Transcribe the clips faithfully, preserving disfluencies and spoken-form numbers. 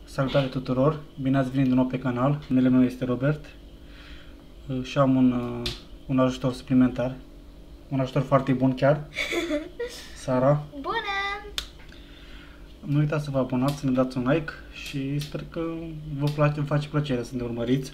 Salutare tuturor! Bine ați venit din nou pe canal. Numele meu este Robert și am un, un ajutor suplimentar. Un ajutor foarte bun chiar. Sara. Bună! Nu uitați să vă abonați, să ne dați un like și sper că vă place, îmi face plăcere să ne urmăriți.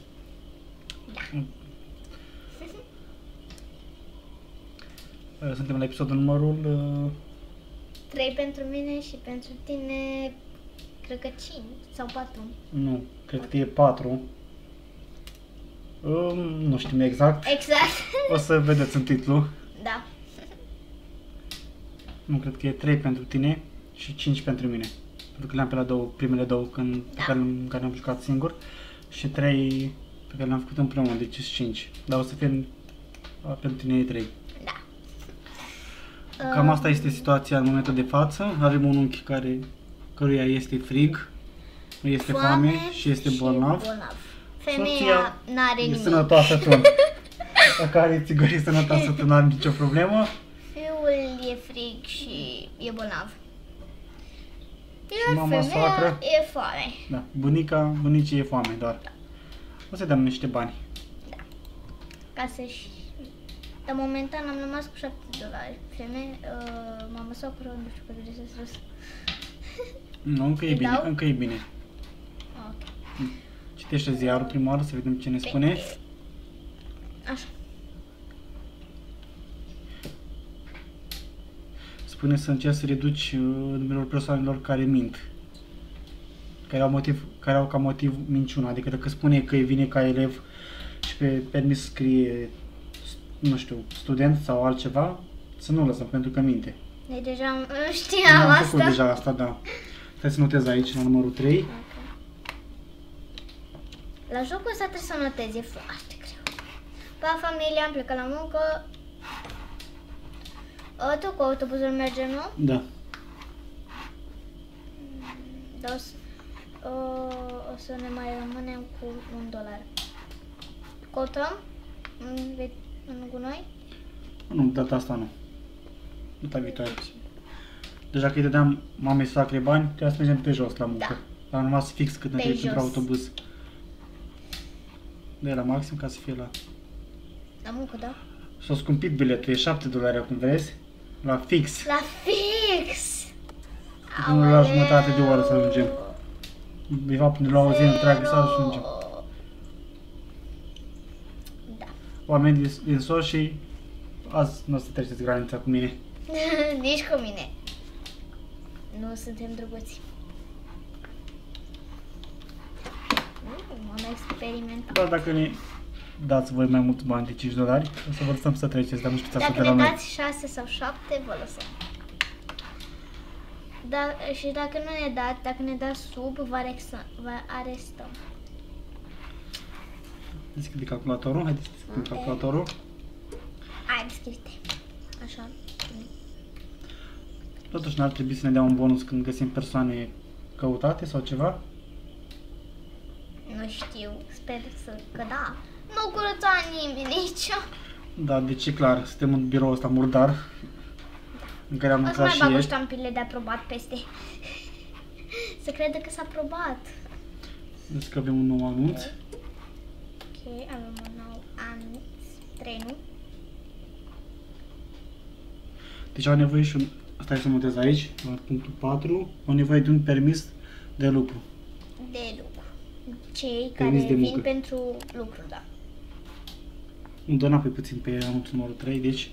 Da. Suntem la episodul numărul trei pentru mine și pentru tine, cred că cinci sau patru. Nu, cred că e patru. Um, nu știm exact. Exact. O să vedeți în titlu. Da. Nu, cred că e trei pentru tine și cinci pentru mine. Pentru că le-am pe la două, primele două când, da. pe care, care le-am jucat singur. Și trei pe care le-am făcut împreună, deci sunt cinci. Dar o să fie pentru tine e trei. Da. Cam asta este situația în momentul de față. Avem un unchi care, căruia este frig, este foame, foame și este bolnav. bolnav. Femeia n-are nimic. E sănătoasă tu. Dacă are țigării sănătoasă tu, n-are nicio problemă. Fiul e frig și e bolnav. Iar și mama femeia soacră, e foame. Da, bunica, bunicii e foame doar. Da. O să dăm niște bani. Da. Ca să-și... Dar momentan am rămas cu șapte dolari. Femeie, uh, mama soacră, nu știu cât de sus. Nu, încă e bine, încă e bine. Ok. Citește ziarul prima oară să vedem ce ne spune. Așa. Spune să încerci să reduci uh, numărul persoanelor care mint. Care au, motiv, care au ca motiv minciuna. Adică dacă spune că vine ca elev și pe permis scrie, nu știu, student sau altceva, să nu lăsăm pentru că minte. Deci deja știam am asta. făcut deja asta, da. Stai să notez aici, la numărul trei. Okay. La jocul ăsta trebuie să notezi, e foarte greu. Pa, familia, am plecat la muncă. O, tu cu autobuzul merge, nu? Da. Da, o, să, o, o să ne mai rămânem cu un dolar. Cotăm în, în gunoi? Nu, data asta nu. Data viitoare. Deja că îi dădeam mamei sacre bani, trebuia să mergem pe jos la muncă. Da. Am rămas fix cât ne trebuie pentru autobuz. De la maxim ca să fie la... La muncă, da? S-a scumpit biletul, e șapte dolari acum, vezi? La fix. La fix! Până la jumătate de oră să ajungem. De fapt, până la o zi întreagă să ajungem. Da. Oameni din, din sos și azi nu o să treceți granița cu mine. Nici cu mine. Nu suntem drăguți. Mm, am experimentat. Doar dacă ne dați voi mai mult bani de cinci dolari, o să vă lăsăm să treceți, dar nu știți asta de la noi. noi. Dacă ne dați șase sau șapte, vă lăsăm. Da, și dacă nu ne dați, dacă ne dați sub, vă arestăm. Vă arestăm. Deschide calculatorul, haideți să deschidem calculatorul. Hai, deschide. Așa. Totuși n-ar trebui să ne dea un bonus când găsim persoane căutate sau ceva? Nu știu, sper să că da. Nu curăța nimeni nici. Da, deci e clar, suntem în biroul ăsta murdar, în care am o să lucrat mai și bag o ieri. ștampile de aprobat peste. Se crede că s-a aprobat. Deci că avem un nou anunț. Ok, avem un nou anunț. trei, nu? Deci au nevoie și un... Stai să notez aici, la punctul patru, au nevoie de un permis de lucru. De lucru. Cei Permis care de vin muncă. pentru lucru, da. Nu dă pe puțin pe anunțul numărul trei, deci...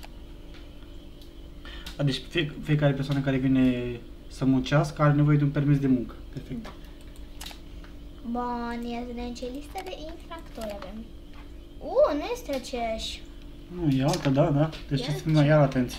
A, deci fie, fiecare persoană care vine să muncească are nevoie de un permis de muncă. Perfect. Bun, ia să vedem ce listă de infractori avem. Uh, nu este aceeași. Nu, e alta, da, da. Deci trebuie să fim mai iar atenți.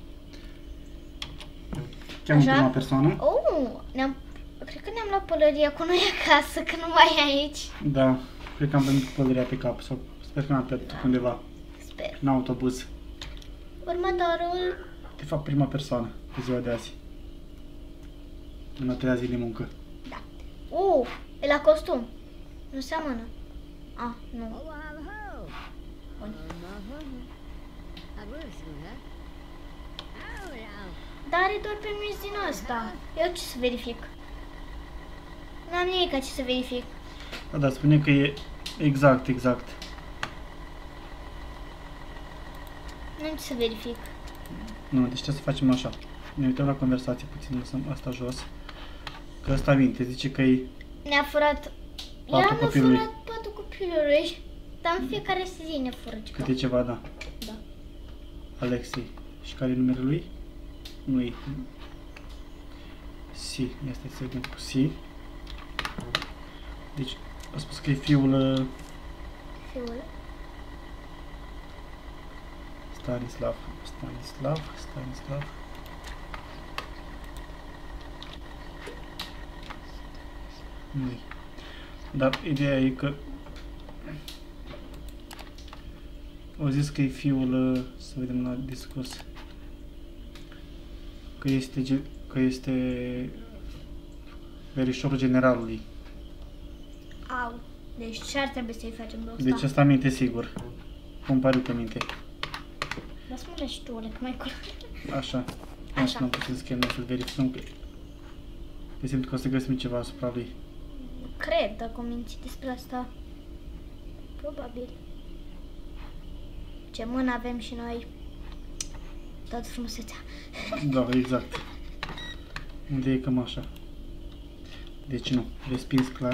Cheamă prima persoană. Oh, ne-am... Cred că ne-am luat pălăria cu noi acasă, că nu mai e aici. Da, cred că am venit cu pălăria pe cap sau sper că n-am pierdut undeva. Sper. În autobuz. Următorul. De fapt, prima persoană pe ziua de azi. În a treia zi de muncă. Da. Uh, e la costum. Nu seamănă. Ah, nu. Bun. Dar are doar permis din asta. Eu ce să verific? N-am nimic ce să verific. Da, da, spune că e exact, exact. N-am ce să verific. Nu, deci ce să facem așa. Ne uităm la conversație puțin, lăsăm asta jos. Că ăsta minte, zice că e Ne-a furat... patul Ea mi-a copilului. furat patul copilului. Dar în fiecare zi ne fură ceva. Câte ceva, da. Da. Alexei. Și care e numele lui? Nu e. Si. Este secund cu Si. Deci, a spus că e fiul uh, Fiul. Stanislav. Stanislav. Stanislav. Nu-i. Dar ideea e că au zis că e fiul, uh, să vedem la discurs, că este, ge- că este verișorul generalului. Au. Deci ce ar trebui să-i facem de asta? Deci asta minte sigur. Cum pare că minte. Lasă-mă și tu, că mai curând. Așa. Așa. Așa. N-am puțin schemă să verificăm că... Pe simt că o să găsim ceva asupra lui. Cred, dacă am mințit despre asta. Probabil. Ce mână avem și noi. Tot frumusețea. Da, exact. Unde e cam așa. Deci nu. Respins clar.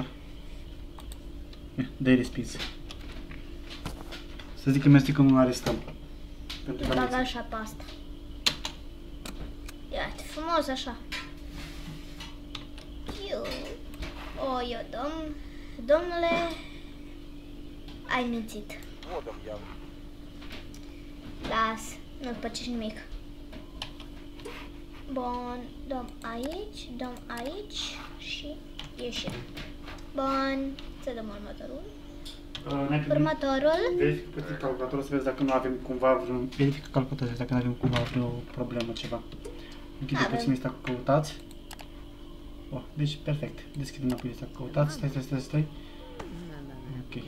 Dă-i respins. Să zic că mi-a că nu arestăm. Pentru că Bag am așa pe asta. Iată, frumos așa. Eu. O, eu, domn... Domnule... Ai mințit. Las, nu-ți păcești nimic. Bun, dăm aici, dăm aici și ieșim. Bun, să dăm următorul. Uh, Următorul. Verifică puțin calculatorul să vezi dacă nu avem cumva vreun... Verifică calculatorul să vezi dacă nu avem cumva vreo problemă, ceva. Închide Avem. puțin lista cu căutați. Oh, deci perfect. Deschide înapoi lista cu căutați. Stai, stai, stai, stai. Ok.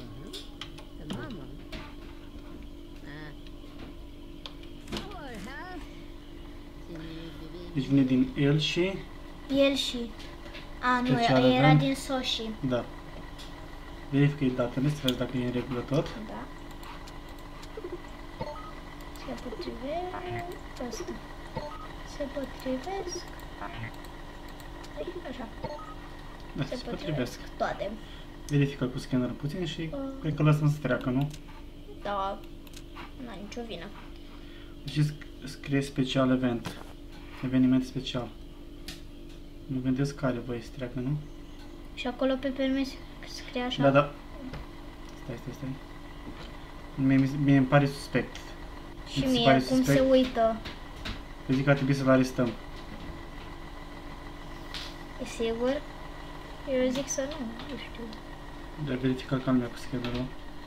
Deci vine din el și... El și... A, nu, Deci era avem- din Soshi. Da. Verifică datele să vezi dacă e în regulă tot. Da. Se potrivesc ăsta. Se potrivesc. Așa. Da, Se se potrivesc. toate. Verifică cu scannerul puțin și Uh. cred că lăsăm să treacă, nu? Da. N-ai nicio vină. Deci sc- scrie special event. Eveniment special. Mă gândesc care voie să treacă, nu? Și acolo pe permis scrie așa. Da, da. Stai, stai, stai. Mie, mie îmi pare suspect. Și Mi se mie, pare cum suspect. se uită. Eu zic că ar trebui să-l arestăm. E sigur? Eu zic să nu, nu știu. De a verifica calmea cu scannerul.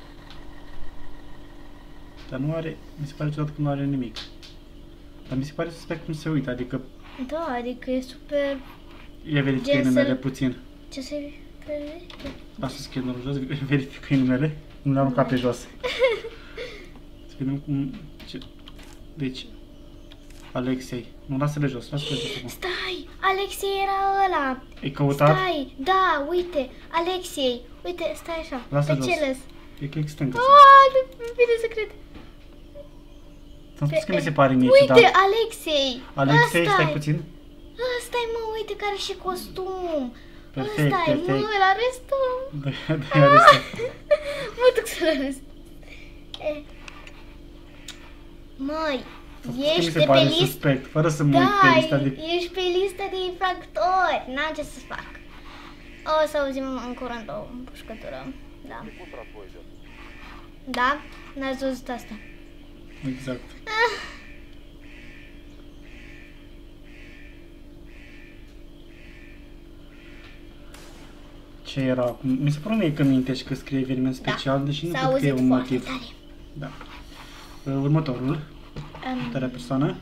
Dar nu are, mi se pare ciudat că nu are nimic. Dar mi se pare suspect cum se uită, adică Da, adică e super... ia verifică Gen numele să-l- puțin. Ce se vede? Lasă scannerul jos, verifică numele. Nu l-am aruncat pe jos. Să vedem cum... Ce... Deci... Alexei. Nu, lasă-le jos, lasă-le jos acum. Stai! Alexei era ăla! E căutat? Stai! Da, uite! Alexei! Uite, stai așa. Lasă pe jos. ce lăs? E că e stâncă. Aaaa, nu vine să cred. Ți-am spus că Pe- mi se pare mie Uite, ciudat. Alexei! Alexei, Ăsta-i. stai puțin. Ăsta-i, mă, uite care și costum! Perfect, Ăsta-i, mă, perfect. îl arestăm! Da, da, arestăm. Mă duc să-l arest. E. Măi, Ți-am spus că mi ești se de pe pare listă. suspect, fără să mă uit Da, pe lista de... ești pe lista de infractori. N-am ce să fac. O să auzim în curând o împușcătură. Da. Da? N-ați văzut asta. Exact. Ce era acum? Mi se pare mie că mintești că scrie eveniment special, deși nu S-a cred că e auzit un foarte motiv. tare. Da. Uh, Următorul. Um, Următoarea persoană.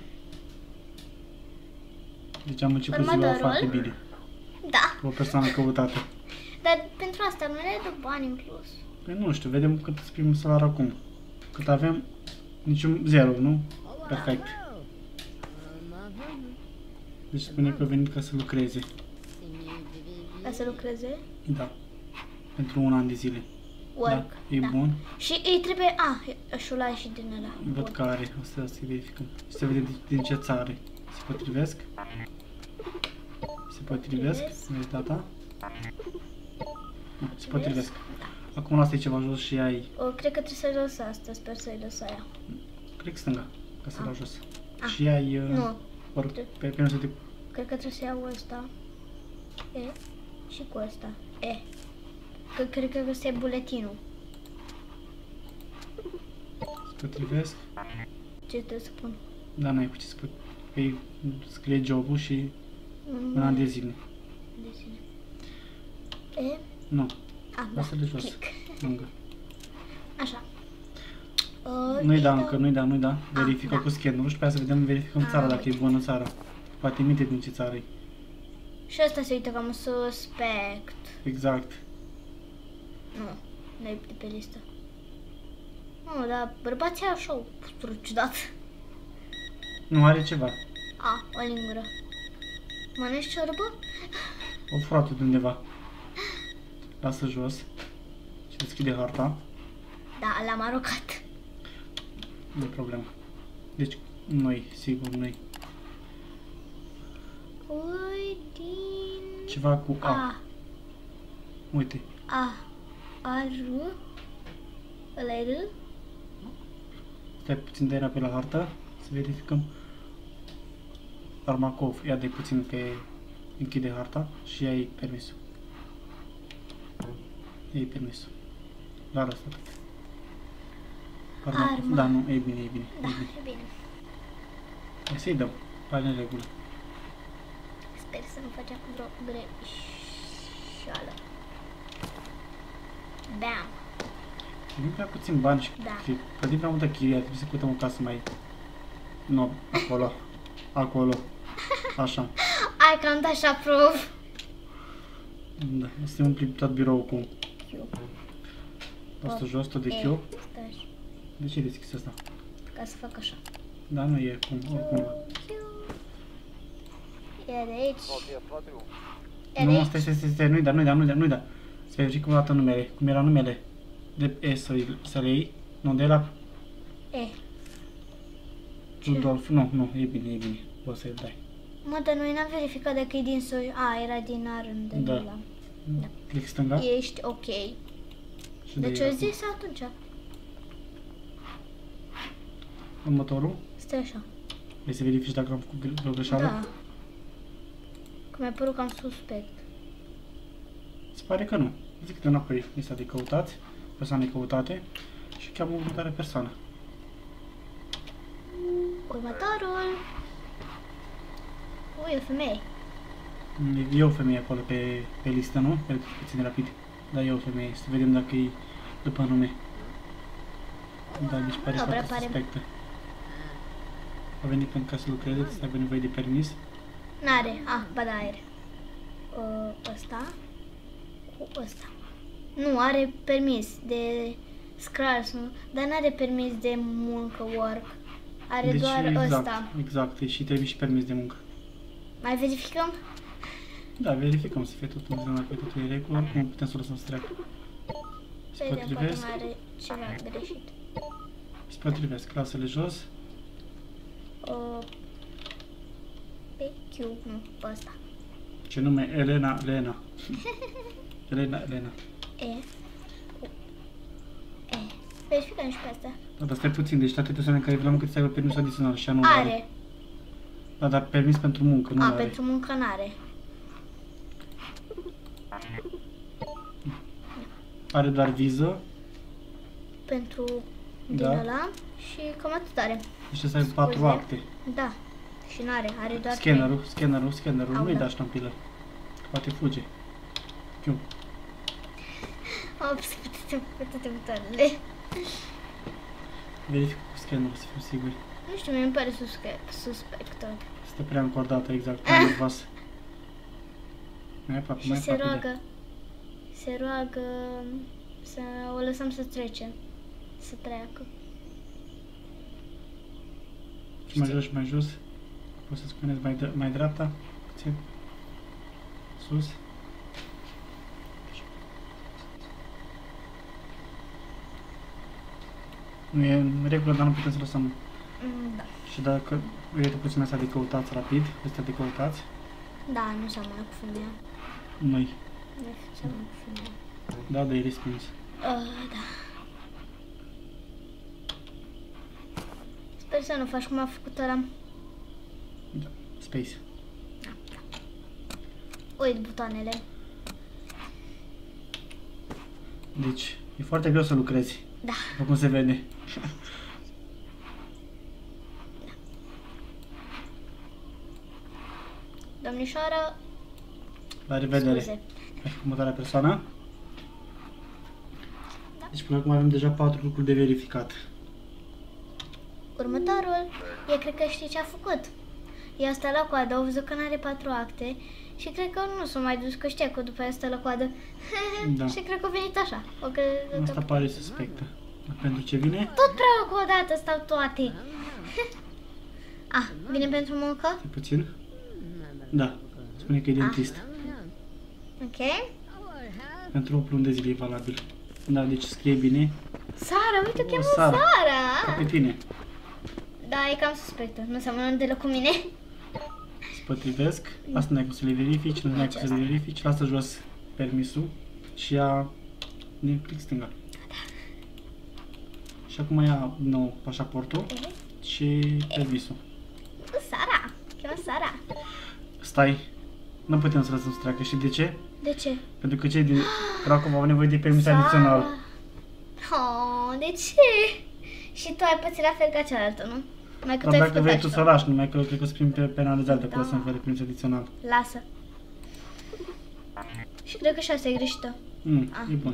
Deci am început ziua Următorul. foarte bine. Da, O persoană căutată. dar pentru asta nu le dă bani în plus. Păi nu știu, vedem cât îți primim salar acum. Cât avem? Niciun zero, nu? Perfect. Deci spune că a venit ca să lucreze. Ca să lucreze? Da. Pentru un an de zile. Work. Da, e da. bun. Și îi trebuie... Ah, și-o lua și din ăla. Văd Bun. că are. O să, să verificăm. Să vedem din, din ce țară. Se potrivesc? Se potrivesc? Potrivesc. Vezi data? Nu, se potrivesc. Acum lasă ceva jos și ai... O, cred că trebuie să-i lăsa asta, sper să-i lăsa aia. Cred că stânga, ca să-l Ah. dau jos. Ah. Și ai... Uh, Nu, Or, pe, pe nu să te... cred că trebuie să iau ăsta. E. Și cu ăsta. E. Că cred că ăsta e buletinul. Se potrivesc? Ce trebuie să pun? Da, n-ai cu ce să pot... Păi scrie job-ul și Mm, un an de zile. de sine. E. Nu, Ah, da. lasă-le jos. Click. Lângă. Așa. Uh, Nu-i da îi încă, dau- nu-i da, nu-i da. Verifică da. cu scannerul și pe aia să vedem, verificăm Ah, țara, dacă uite. e bună țara. Poate minte din ce țară e. Și ăsta se uită cam suspect. Exact. Nu, nu e de pe listă. Nu, dar bărbații au așa o postură ciudat. Nu, are ceva. A, o lingură. Mănânci ciorbă? O furat de undeva. Lasă jos. Și deschide harta. Da, l-am arocat. Nu e problemă. Deci, noi, sigur, noi. Ui, din... Ceva cu A. A. Uite. A. A, R. Ăla e R? Stai puțin de pe la hartă. Să verificăm. Armacov. Ia de puțin pe... Închide harta și ia-i permisul. Ia-i permisul. La asta atât. Armacov. Arma. Da, nu, e bine, e bine. Da, E bine. e bine. Hai să-i dăm. Pare în regulă. Sper să nu facem vreo greșeală. Bam. Din prea puțin bani și Da. și plătim prea multă chirie, trebuie să căutăm o casă mai... Nu, acolo. Acolo. Așa. Ai cam așa prof. Da, o să umplim tot biroul cu Q. asta jos, tot de E. Q. Stai așa, De ce e deschis asta? ca să fac așa. Da, nu e cum, oricum. Q. E de aici. E de Nu, aici. stai, stai, stai, stai, nu-i da, nu-i da, nu-i da, nu-i da. Să verificăm o dată numele. Cum era numele? De E să, să le iei? Nu, de la E. Rudolf. Nu, nu, e bine, e bine. Poți să-i dai. Mă, dar noi n-am verificat dacă e din soi. A, era din Arând. Da. Da. Click stânga. Ești ok. Și Deci dai o acum. zis atunci. Următorul. Stai așa. Vrei să verifici dacă am făcut vreo greșeală? Da. Că mi-a părut cam suspect. Se pare că nu. Zic de înapoi lista de căutați, persoane căutate și cheamă următoarea persoană. Următorul. Ui, o femeie. E o femeie acolo pe, pe listă, nu? Pe puțin rapid. Da, e o femeie. Să vedem dacă e după nume. Da, deci pare Nu prea foarte pare. suspectă. A venit pentru ca să lucreze, să aibă nevoie de permis. N-are. Ah, ba da, are. Uh, ăsta. Cu ăsta. Nu, are permis de scrals, nu? Dar n-are permis de muncă, work. Are Deci, doar exact, ăsta. exact, și trebuie și permis de muncă. Mai verificăm? Da, verificăm să fie totul în zonă, că totul e în regulă, oricum putem să o lăsăm să treacă. Se Vedem, poate potrivesc, mai are ceva greșit. se potrivesc, lasă-le jos. Uh, pe Q, nu, pe ăsta. Ce nume? Elena, Elena. Elena, Elena. E. Cu. E. Verificăm și pe asta. Da, dar stai puțin, deci toate persoanele care vreau încât să aibă permis adițional și nu are. Are. Da, dar permis pentru muncă, nu A, are. pentru muncă n-are. Are doar viză, Pentru din Da. ăla și cam atât are. deci trebuie să aibă patru Scuze. acte. Da. Și n-are, are doar Scannerul, scannerul, scannerul, Au, nu-i da. da ștampilă. Poate fuge. Chiu. trei. Ops, pe toate, pe toate butoanele. Verific cu scannerul, să fim siguri. Nu știu, mi-mi pare suspect, suspect tot. Este prea încordată, exact, prea mult vas. Mai aproape, mai Și se aproape de- roagă, se roagă să o lăsăm să trece, să treacă. Și mai jos și mai jos. Poți să spuneți mai, d- mai dreapta? Puțin. Sus. Nu e în regulă, dar nu putem să lăsăm. Mm, da. Și dacă uite puțin asta de căutați rapid, astea de căutați, Da, nu seamănă cu femeia. noi. Nu seamănă cu femeia. Da, da, e respins. Uh, da. Sper să nu faci cum a făcut ăla. Da, space. Uit butoanele. Deci, e foarte greu să lucrezi, Da. după cum se vede. Domnișoară, La revedere. scuze. Hai, următoarea persoană. Da. Deci până acum avem deja patru lucruri de verificat. Următorul, e cred că știi ce a făcut. Ea stă la coadă, au văzut că n-are patru acte și cred că nu s-a mai dus, că știa că după aia stă la coadă. Da. Și cred că a venit așa. O că, Asta pare suspectă. Dar pentru ce vine? tot prea o dată stau toate. Ah, vine pentru muncă? Stai puțin. Da, spune că e dentist. Ok. Pentru opt luni de zile e valabil. Da, deci scrie bine. Sara, uite, o cheamă Sara. Sara. Ca pe tine. Da, e cam suspectă. Nu seamănă deloc cu mine. Se potrivesc. Asta nu ai cum să le verifici, nu ai cum să le verifici. Lasă jos permisul și ia din click stânga. Și acum ia nou pașaportul și permisul. Sara. Cheamă Sara. Stai, nu putem să lăsăm să treacă. Și de ce? De ce? Pentru că cei din Cracova au nevoie de permis adițional. Oh, de ce? Și tu ai pățit la fel ca cealaltă, nu? Mai că Dar tu ai dacă făcut vrei așa. tu să lași, numai că cred că o să fim pe- penalizate Da. pe lăsăm fără permis adițional. Lasă. Și cred că și asta e greșită. Mm, Ah. e bun.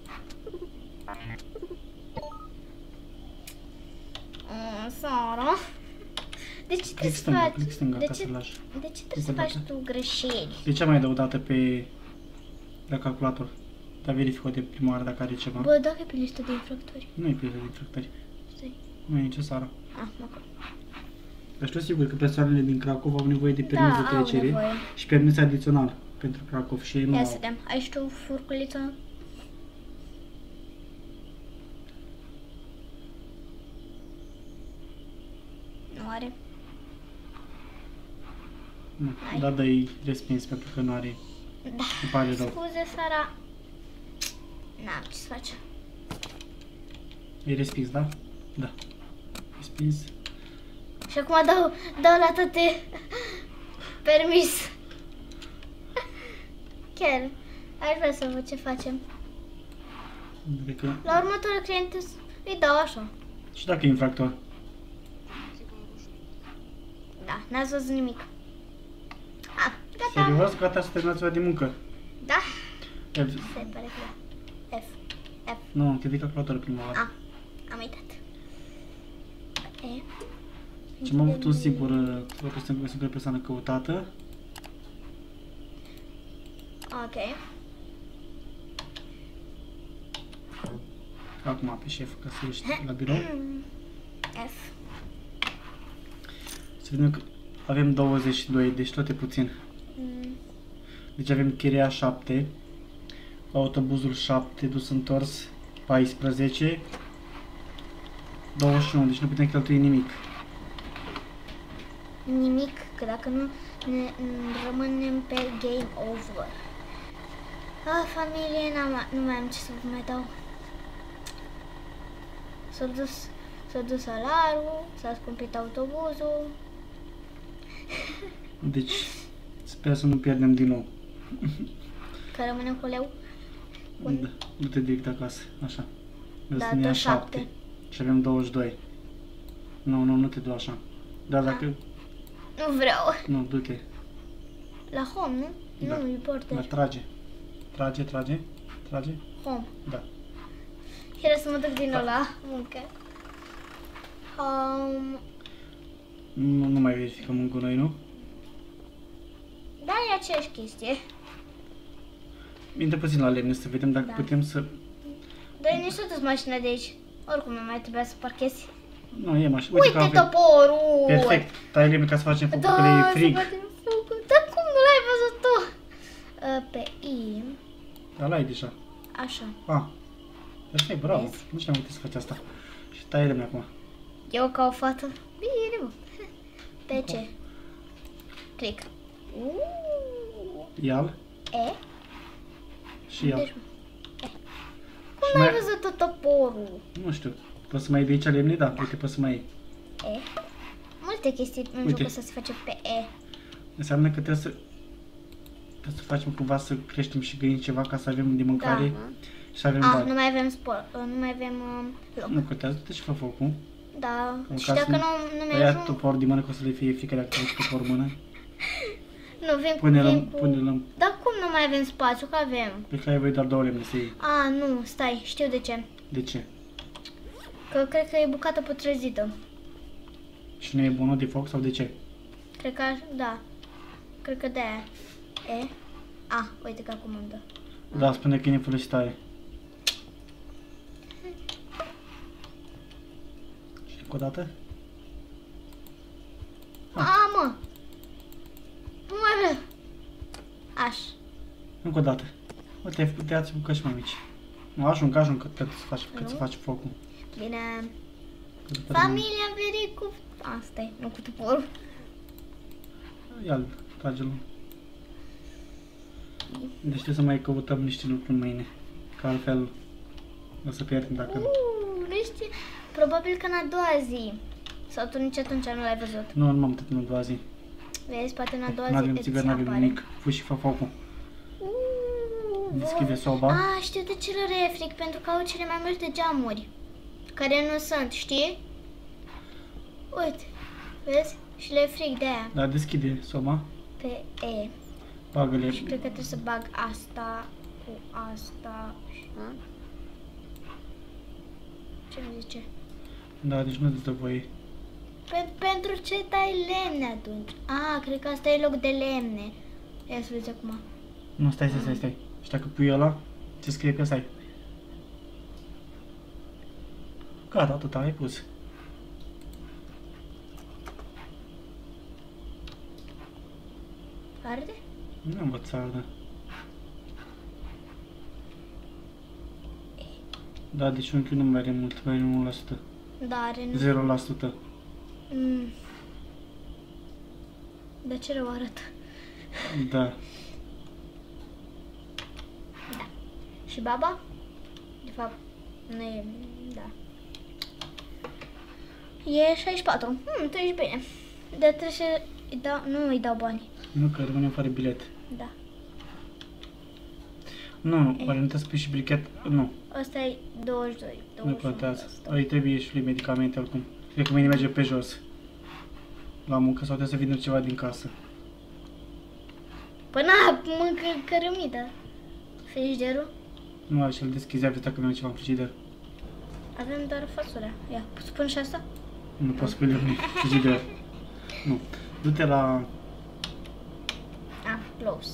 Oh, Sara. De ce trebuie Click să stânga, faci? click stânga De ca să ce, lași. de ce trebuie să Încă o faci dată. tu greșeli? De ce mai dă o dată pe la calculator? Dar verifică de prima oară dacă are ceva. Bă, dacă e pe listă de infractori. Nu e pe de infractori. Stai. Nu e necesară. Ah, acolo. Dar știu sigur că persoanele din Cracova au nevoie de permis Da, de au trecere nevoie. și permis adițional pentru Cracov și ei nu Ia să au. vedem. Ai și tu furculiță? Nu are. Nu. Ai. Da, dă-i respins pentru că nu are. Da. Îmi pare rău. Scuze, Sara. N-am ce să faci. E respins, da? Da. Respins. Și acum dau, dau la toate permis. Chiar. Aș vrea să văd ce facem. Cred că... La următorul client îi dau așa. Și dacă e infractor? Da, n-ați văzut nimic. Ah, gata. Serios? Gata să terminați ora de muncă? Da. F. Se pare că da. F. F. Nu, am credit calculatorul prima oară. A. Am uitat. E. Și am avut un singur, o persoană, o singură persoană căutată. Ok. Acum pe șef, ca să ieși la birou. F. Să vedem că avem douăzeci și doi, deci tot e puțin. Mm. Deci avem chiria șapte, autobuzul șapte, dus întors paisprezece, douăzeci și unu, deci nu putem cheltui nimic. Nimic, că dacă nu ne, n- rămânem pe game over. Ah, familie, n-am, nu mai am ce să vă mai dau. S-a dus, s-a dus salarul, s-a scumpit autobuzul. Deci sper să nu pierdem din nou. Că rămânem cu leu. Bun. Da, du-te direct acasă, așa. Da, Să ne ia tot șapte. șapte. Și avem douăzeci și doi. Nu, nu, nu te du așa. Da, dacă... Nu vreau. Nu, du-te. La home, nu? Da. Nu, e Dar porter. trage. Trage, trage, trage. Home. Da. Era să mă duc din nou Da. la muncă. Um, Nu, nu mai verificăm în gunoi, nu? da, e aceeași chestie. Intră puțin la lemne să vedem dacă Da. putem să... Dar nici s-a dus mașina de aici. Oricum nu mai trebuia să parchezi. Nu, e mașină. Uite, că avem... toporul! Perfect. Tai lemne ca să facem focul, că Da, le e se frig. bate în focul. Dar cum nu l-ai văzut tu? Uh, pe I. Dar l-ai deja. Așa. Ah. Perfect, bravo. Vezi? Nu știam uite să faci asta. Și taie-le-mi acum. Eu ca o fată. Bine, mă. Pe ce? Click. Uuu. Ia-l E? și ia. Deci, e. Și Cum ai mai- văzut tot toporul? Nu știu. Poți să mai iei de aici lemne? Da, uite, poți să mai iei. E? Multe chestii în Uite. jocul ăsta se face pe E. Înseamnă că trebuie să... Trebuie să facem cumva să creștem și găini ceva ca să avem de mâncare și să avem Ah, bani. nu mai avem spor, nu mai avem um, loc. Nu contează, du-te și fă focul. Da, În și caz dacă nu- nu, nu Ia mi-ajung, topor din mână, că o să le fie fiecare dacă treci topor în mână. nu vin, Pune-l, vin în- cu... pune-l în... Dar cum nu mai avem spațiu, că avem? Pe care ai voi doar două lemne să iei. A, nu, stai, știu de ce. De ce? Că cred că e bucată putrezită. Și nu e bunul de foc sau de ce? Cred că, da, cred că de-aia. E? A, uite că acum îmi dă. Da, spune că e nefolositoare. Și încă o dată? A, mă! Nu mai vreau. Aș. Încă o dată. Uite, te-ați bucăți mai mici. Nu, ajung, ajung cât, cât să faci, cât Nu? să faci focul. Bine. Că după Familia veri cu... Asta e, nu cu toporul. aceea- Ia-l, trage-l. Deci trebuie să mai căutăm niște lucruri mâine. Că altfel o să pierdem dacă nu. Uuu, nu știu. Probabil că în a doua zi. Sau tu nici atunci nu l-ai văzut. Nu, nu m-am uitat în a doua zi. Vezi, poate în a doua Nu zi avem îți țigări, nu avem apare. nimic. Fă și fă focul. Uuu, Deschide soba. A, știu de ce le refric, pentru că au cele mai multe geamuri. Care nu sunt, știi? Uite, vezi? Și le fric de aia. Da, deschide soba. Pe E. Bagă-le. Și cred că trebuie să bag asta cu asta. Hă? Ce mi zice? Da, deci nu îți dă voie. Pe, pentru ce tai lemne atunci? A, cred că asta e loc de lemne. Ia să vezi acum. Nu, stai, stai, stai, stai. Și dacă pui ăla, ce scrie pe ăsta? Gata, atât ai pus. Arde? Nu am învățat, da. Da, deci unchiul nu mai are mult, mai are unu la sută. Da, are nu. zero la sută. Mm. De ce rău arată? Da. Și baba? De fapt, nu e... Da. E șaizeci și patru. Hmm, tu ești bine. Dar trebuie să îi dau... Nu îi dau bani. Nu, că rămâne fără bilet. Da. Nu, nu, oare nu te spui și brichet? Nu, Asta e douăzeci și doi. nu douăzeci și unu contează. asta. Îi trebuie și lui medicamente oricum. Cred că mâine merge pe jos. La muncă sau trebuie să vină ceva din casă. Păi na, mâncă cărămidă. Frigiderul? Nu, așa, îl deschizi, vezi dacă avem ceva în frigider. Avem doar fasolea. Ia, poți spune și asta? Nu poți spune în frigider. Nu. Du-te la... Ah, close.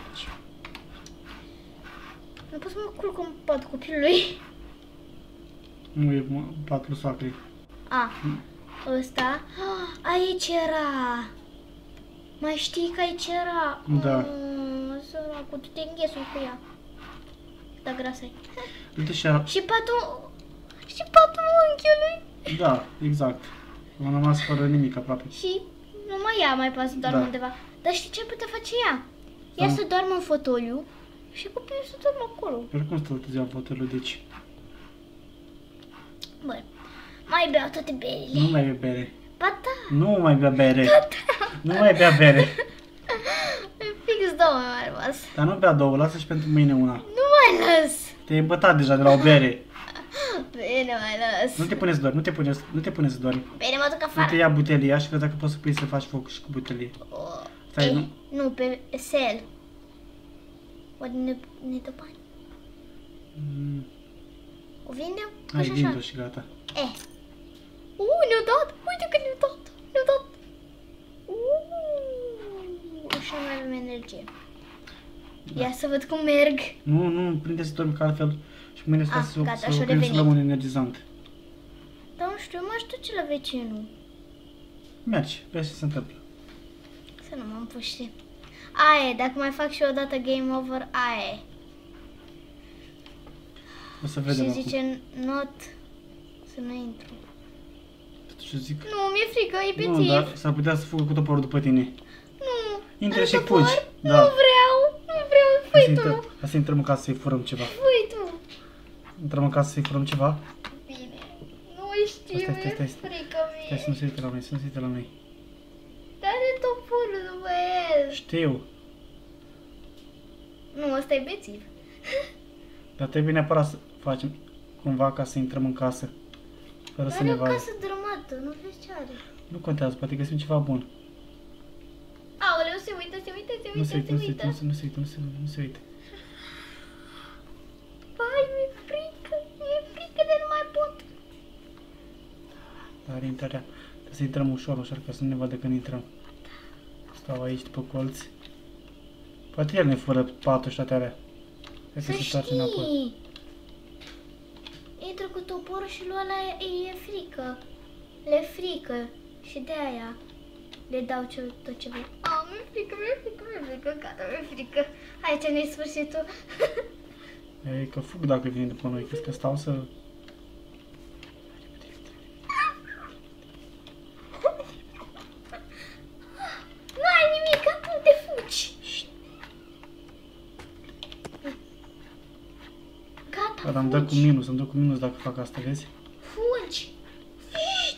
Nu pot să mă culc în pat copilului. Nu e mă, patul soacrei. A, ăsta. Ah, aici era. Mai știi că aici era? Da. Mm, săracul, tu te înghesul cu ea. Da, grasă. Du-te și a... Și patul... Și patul unchiului. Da, exact. Am rămas fără nimic aproape. Și numai ea mai poate să doarmă Da. undeva. Dar știi ce putea face ea? Ea Da. să doarmă în fotoliu și copilul să doarmă acolo. Oricum stă târziu în fotelul, deci Bă, mai beau toate berile. nu mai bea bere. Ba da. Nu mai bea bere. Nu mai bea bere. Fix două mai rămas. Dar nu bea două, lasă și pentru mâine una. Nu mai las. Te-ai îmbătat deja de la o bere. Bine, mai las. Nu te pune să dormi, nu te pune, nu te pune să dormi. Bine, mă duc Nu afară. te ia butelia și vezi dacă poți să pui să faci foc și cu butelie. O, Stai, e, nu? nu, pe sel. Oare ne, ne dă bani? Mm, O vindem? hai, Așa, vindu așa. și gata. E. Uh, ne-au dat. Uite că ne-au dat. Ne-au dat. Uh, și nu mai avem energie. Ia să văd cum merg. Nu, nu, prinde să dormi, că altfel și mâine Ah, să, să, gata, să și-o oprim să revenit. luăm un energizant. Dar nu știu, mă știu ce la vecinul. Mergi, vezi ce se întâmplă. Să nu mă împuște. Aia e, dacă mai fac și eu o dată game over, aia e. O să vedem Și acum. zice not Să nu intru. Ce zic? Nu, mi-e frică, e bețiv. Nu, dar s-ar putea să fugă cu toporul după tine. Nu. Intră Am și topor? fugi. Nu Da. vreau, nu vreau, Hai să fui intrăm, tu. hai să intrăm în casă să-i furăm ceva. Fui tu. Intrăm în casă să-i furăm ceva. Bine. Nu știu, Stai, stai, stai, mi-e stai. frică mie. Stai să nu se uite la noi, să nu se uite la noi. Dar are toporul după el. Știu. Nu, ăsta e bețiv. Dar trebuie neapărat să facem cumva ca să intrăm în casă. Fără să Are ne o vadă. casă dărâmată, nu vezi ce are. Nu contează, poate găsim ceva bun. Aoleu, se uită, se uită, se Nu se uită, uită, se nu se uită, uită. nu se uită, nu se uită, nu se uită. Vai, mi-e frică, mi-e frică de nu mai pot. Dar intrarea. Trebuie să intrăm ușor, ușor, ca să nu ne vadă când intrăm. Stau aici după colț. Poate el ne fură patul și toate alea. Hai Să să se întoarce înapoi. știi. Intră cu toporul și lui ăla e, e frică. Le frică și de aia le dau ce, tot ce vreau. Ah, mi-e frică, mi-e frică, mi-e frică, gata, mi-e frică. Hai, ce ne-ai sfârșitul. E că fug dacă vine după noi, crezi că stau să... Nu ai nimic, acum te fugi. Gata, Dar îmi dă cu fugi. minus, îmi dă cu minus dacă fac asta, vezi? Fugi. Fugi.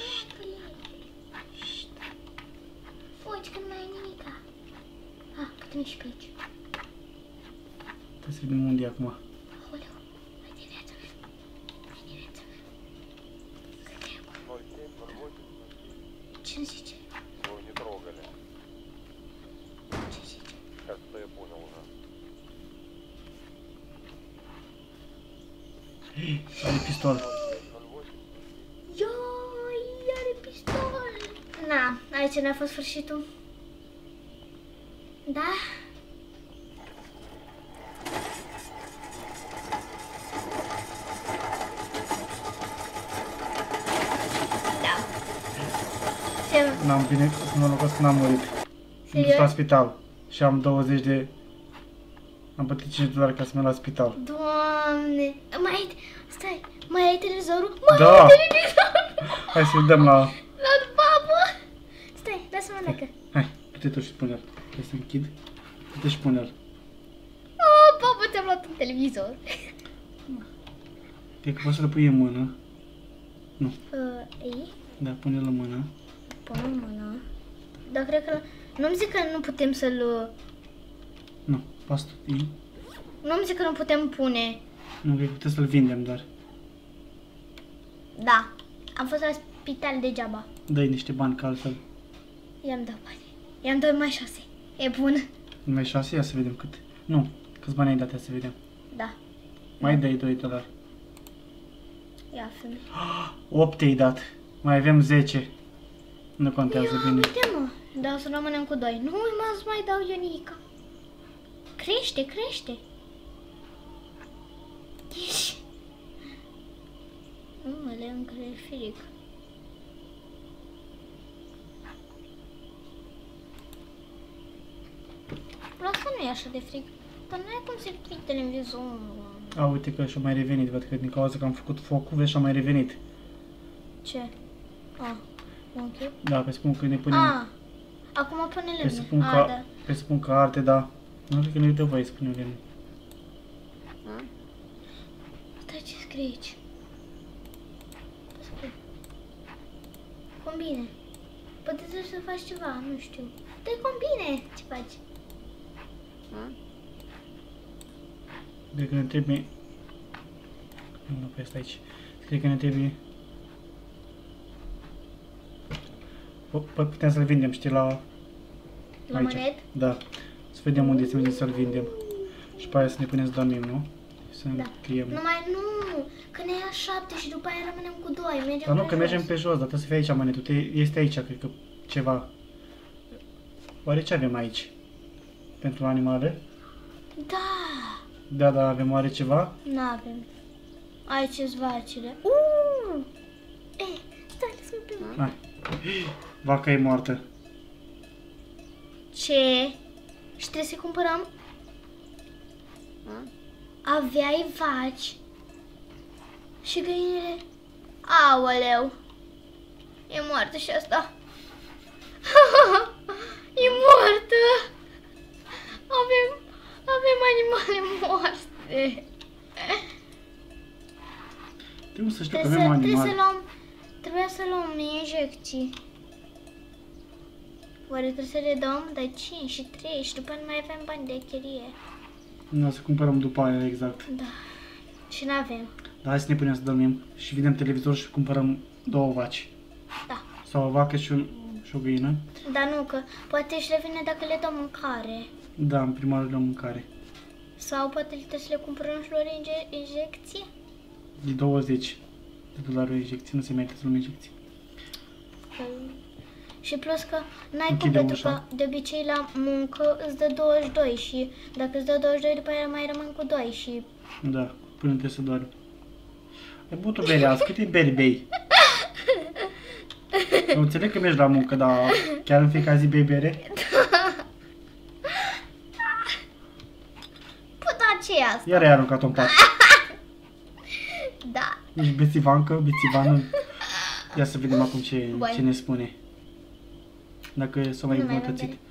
Fugi când mai ai nimica. Ah, poate mergi pe aici. Trebuie să vedem unde e acum. Aoleu, hai de viața mea. Hai de viața mea. Cădem. ноль семь ноль восемь Ce-mi zice? Его не трогали. Ce zice? Кажется, я понял уже. Are pistol. ноль восемь Ioi, are pistol. Na, aici ne-a fost sfârșitul. Da? Da. Ce? N-am bine, sunt norocos că n-am murit. Am dus Serios? la spital. Și am douăzeci de... Am plătit cinci de dolari ca să merg la spital. Doamne, mai ai, stai, mai ai televizorul? Mai Da. ai televizorul? Hai să-i dăm la... La babă! Stai, lasă-mă dacă. Hai, du-te tu și spune-l. Hai să închid. Du-te și pune-l. Oh, babă, ți-am luat un televizor. Cred că poți să-l pui în mână. Nu. Uh, ei, Da, pune-l în mână. pun în mână. Dar cred că, nu-mi zic că nu putem să-l, Nu, pas tu. I. nu-mi zic că nu putem pune. Nu, cred că putem să-l vindem doar. Da, am fost la spital degeaba. Dă-i niște bani ca altfel. I-am dat bani. I-am dat mai șase. E bun. Mai șase, ia să vedem cât. Nu, câți bani ai dat, ia să vedem. Da, Mai dai doi dolari. ia femeie. opt ai dat. Mai avem zece. Nu contează Ia, bine. uite mă, dar o să rămânem cu doi. Nu, mă, să mai dau Ionica. Crește, crește. Ieși. Nu, le îmi crește fric. Lasă nu e așa de fric. Dar nu ai cum să pui televizorul. A, uite că și-a mai revenit. Văd că din cauza că am făcut focul, vezi, și-a mai revenit. Ce? Ah, ok. Da, presupun că ne punem... Ah, acum pune lemne. Presupun Ah, că, da. presupun că arte, da. Nu cred că ne dă voie să punem lemne. Stai, ce scrie aici? Ce scrie? Combine. Poate trebuie să faci ceva, nu știu. Te combine, ce faci? Cred că ne trebuie... Nu, nu, pe asta aici. Cred că ne trebuie... O, păi putem să-l vindem, știi, la... La aici. monet? Da. Să vedem unde să mergem să-l vindem. Și pe aia să ne punem să dormim, nu? Să ne Da. încheiem. Numai nu, că ne ia șapte și după aia rămânem cu doi. Mergem Dar nu, pe că jos. mergem pe jos, dar trebuie să fie aici manetul. Te- Este aici, cred că, ceva. Oare ce avem aici? Pentru animale? Da, Da, da, avem oare ceva? n-avem. Aici sunt vacile. Uuu! Ei, stai, lasă-mă pe mine. Hai. Vaca e moartă. Ce? Și trebuie să cumpărăm? Aveai vaci și găinile Aoleu. E moartă și asta. E moartă. Avem, avem animale moarte. Trebuie să știu că Trebuie avem să, trebuie animale. să luăm, trebuia să luăm injecții. Oare trebuie să le dăm? Dar cinci și trei și după nu mai avem bani de chirie. Nu, să cumpărăm după aia, exact. Da. Și n-avem. Dar hai să ne punem să dormim și vedem televizor și cumpărăm două vaci. Da. Sau o vacă și, un, și o găină. Dar nu, că poate își revine dacă le dăm mâncare. Da, în prima oară luăm mâncare. Sau poate trebuie să le cumpărăm și lor inje- injecție. De douăzeci de dolari o injecție, nu se merită să luăm injecții. Și plus că n-ai cum, Închide pentru ușa. că de obicei la muncă îți dă douăzeci și doi și dacă îți dă douăzeci și doi, după aia mai rămân cu doi și... Da, până trebuie să doarmi. Ai băut o bere azi, câte beri bei? Eu înțeleg că mergi la muncă, dar chiar în fiecare zi bei bere? Puta ce asta? Iar ai aruncat-o în pat. Da. Ești bețivancă, bețivană. Ia să vedem acum ce, Bun. ce ne spune. Dacă s-a mai Nu mai îmbunătățit. avem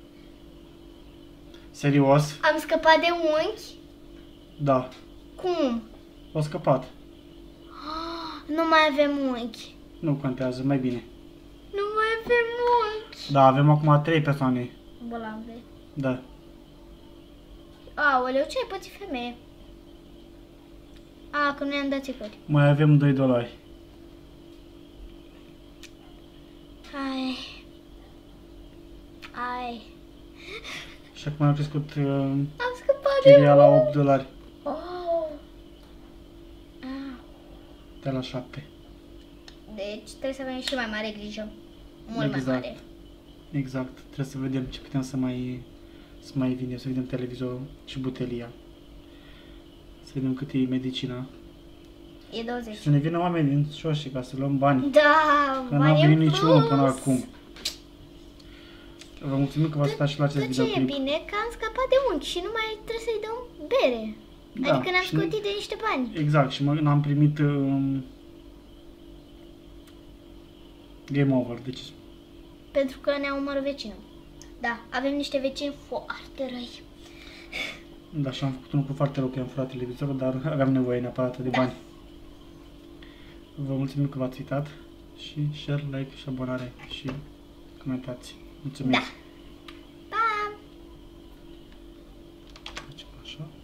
Serios? Am scăpat de unchi? Da. Cum? Au scăpat. Nu mai avem unchi. Nu contează, mai bine. Nu mai avem unchi. Da, avem acum trei persoane. Bolave. Da. Aoleu, ce ai pățit, femeie? A, că nu i-am dat țicări. Mai avem doi dolari. Ai. Ai. Și acum a crescut uh, Am scăpat de chiria la opt dolari. Oh. Ah. De la șapte. Deci trebuie să avem și mai mare grijă. Mult Exact. mai mare. Exact. Trebuie să vedem ce putem să mai să mai vinem, să vedem televizorul și butelia. Să vedem cât e medicina. E douăzeci. Și să ne vină oameni din șoșe ca să luăm bani. Da, Că n-a bani venit în niciunul plus. până acum. Vă mulțumim că v-ați uitat și la acest Dar ce e videoclip. bine? Că am scăpat de unchi și nu mai trebuie să-i dăm bere. Da, Adică ne-am și- scutit de niște bani. Exact, și mă- n-am primit um, game over, deci Pentru că ne-a omorât vecinul. Da, avem niște vecini foarte răi. da, și am făcut un lucru foarte rău că am furat televizorul, dar aveam nevoie neapărat de Da. bani. Vă mulțumim că v-ați uitat și share, like și abonare și comentați. Mulțumim! Da. Pa! Facem așa.